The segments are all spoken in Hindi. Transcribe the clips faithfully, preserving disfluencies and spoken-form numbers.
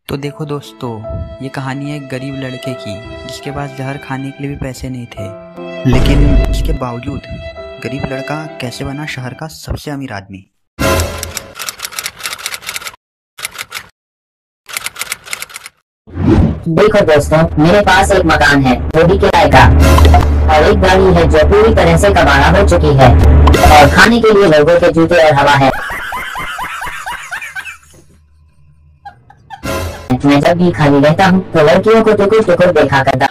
तो देखो दोस्तों, ये कहानी है एक गरीब लड़के की जिसके पास जहर खाने के लिए भी पैसे नहीं थे, लेकिन इसके बावजूद गरीब लड़का कैसे बना शहर का सबसे अमीर आदमी। देखो दोस्तों, मेरे पास एक मकान है वो भी किराए का, और एक गाड़ी है जो पूरी तरह से कबाड़ा हो चुकी है, और खाने के लिए लोगों के जूते और हवा है। मैं जब भी खाली रहता हूँ तो लड़कियों को टुकुर टुकुर देखा करता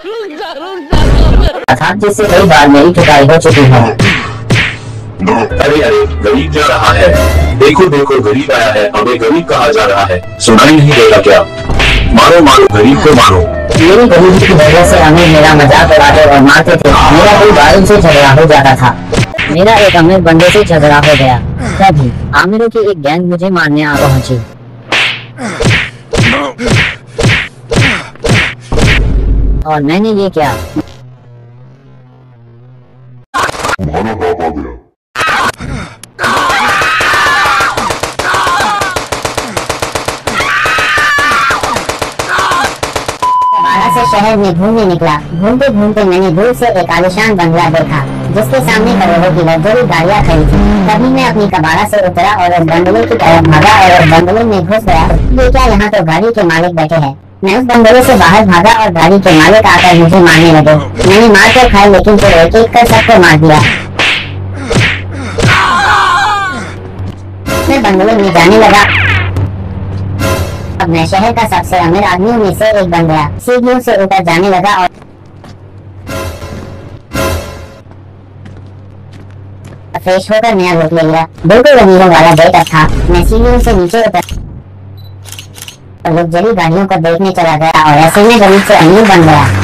था, जिससे कई बार मेरी ठुकाई हो चुकी है। अरे अरे, गरीब जा रहा है, देखो देखो गरीब आया है। हमें गरीब कहा जा रहा है, सुनाई नहीं देगा क्या? मारो मारो गरीब को मारो। मेरी गरीबी की वजह से अमीर मेरा मजाक उड़ाते और मारते थे। मेरा कोई बारिश से झगड़ा हो जाता था। मेरा एक अमीर बंदे से झगड़ा हो गया, तभी आमिरों की एक गैंग मुझे मारने आ पहुंची। और मैंने ये क्या से शहर में घूमने निकला। घूमते घूमते मैंने दूर से एक आलिशान बंगला देखा जिसके सामने करोड़ों की लग्जरी गाड़ियां खड़ी थी। तभी मैं अपनी कबाड़ा से उतरा और उस बंगले की तरफ भागा और उस बंगले में घुस गया। ये क्या, यहाँ तो गाड़ी के मालिक बैठे हैं। मैं उस बंगले से बाहर भागा और गाड़ी के मालिक आकर मुझे मारने लगे। मैंने मार कर खाई, लेकिन फिर एक एक कर सबको मार दिया। मैं बंगले में जाने लगा। अब मैं शहर का सबसे अमीर आदमियों में से एक बन गया। सीढ़ियों से ऊपर जाने लगा और फ्रेश होकर नया लुक ले लिया। बिल्कुल अमीरों वाला गेटअप था। मैं सीढ़ियों से नीचे उतर और लग्जरी गाड़ियों को देखने चला गया और ऐसे में गरीब से अमीर बन गया।